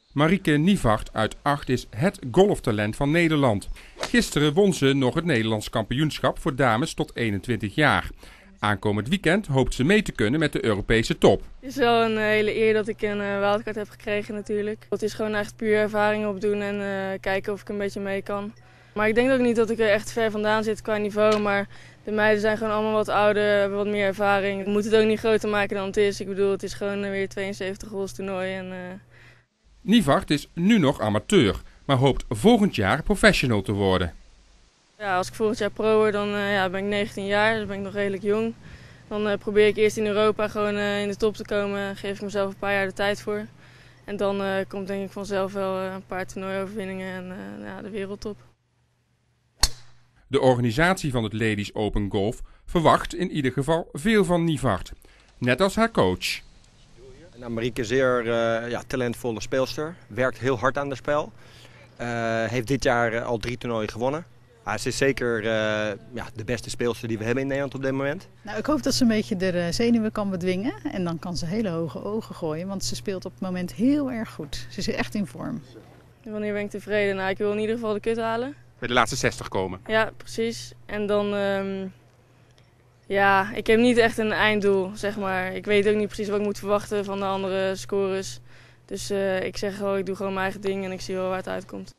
Marieke Nievart uit Acht is het golftalent van Nederland. Gisteren won ze nog het Nederlands kampioenschap voor dames tot 21 jaar. Aankomend weekend hoopt ze mee te kunnen met de Europese top. Het is wel een hele eer dat ik een wildcard heb gekregen natuurlijk. Het is gewoon echt puur ervaring opdoen en kijken of ik een beetje mee kan. Maar ik denk ook niet dat ik er echt ver vandaan zit qua niveau. Maar de meiden zijn gewoon allemaal wat ouder, hebben wat meer ervaring. Ik moet het ook niet groter maken dan het is. Ik bedoel, het is gewoon weer 72 holes toernooi. Nievart is nu nog amateur, maar hoopt volgend jaar professional te worden. Ja, als ik volgend jaar pro word, dan ben ik 19 jaar, dus ben ik nog redelijk jong. Dan probeer ik eerst in Europa gewoon in de top te komen, geef ik mezelf een paar jaar de tijd voor. En dan komt denk ik vanzelf wel een paar toernooioverwinningen en de wereldtop. De organisatie van het Ladies Open Golf verwacht in ieder geval veel van Nievart, net als haar coach. Nou, Marieke is zeer talentvolle speelster, werkt heel hard aan het spel. Heeft dit jaar al 3 toernooien gewonnen. Ze is zeker de beste speelster die we hebben in Nederland op dit moment. Nou, ik hoop dat ze een beetje de zenuwen kan bedwingen en dan kan ze hele hoge ogen gooien, want ze speelt op het moment heel erg goed. Ze is echt in vorm. Wanneer ben ik tevreden? Nou, ik wil in ieder geval de kut halen. Bij de laatste 60 komen. Ja, precies. En dan, ik heb niet echt een einddoel, zeg maar. Ik weet ook niet precies wat ik moet verwachten van de andere scores. Dus ik zeg gewoon, ik doe gewoon mijn eigen ding en ik zie wel waar het uitkomt.